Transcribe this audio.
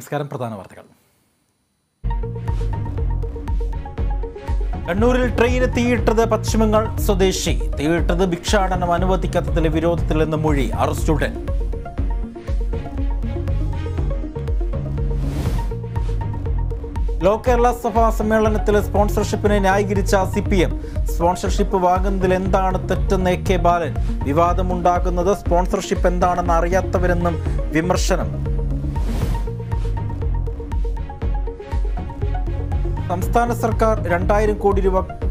നമസ്കാരം. പ്രധാന വാർത്തകൾ. കണ്ണൂരിൽ ട്രെയിന് തീയിട്ടത് പശ്ചിമങ്ങൾ സ്വദേശി. തീയിട്ടത് ഭിക്ഷാടനം അനുവദിക്കാത്തതിലെ വിരോധത്തിൽ നിന്ന് മൊഴി. അറസ്റ്റുടൻ. ലോ കേരള സഭാ സമ്മേളനത്തിലെ സ്പോൺസർഷിപ്പിനെ ന്യായീകരിച്ച CPM. സ്പോൺസർഷിപ്പ് വാങ്ങുന്നതിൽ എന്താണ് തെറ്റെന്ന് AK ബാലൻ. വിവാദമുണ്ടാകുന്നത് സ്പോൺസർഷിപ്പ് എന്താണെന്ന് അറിയാത്തവരെന്നും വിമർശനം. സംസ്ഥാന സർക്കാർ 2000 കോടി രൂപ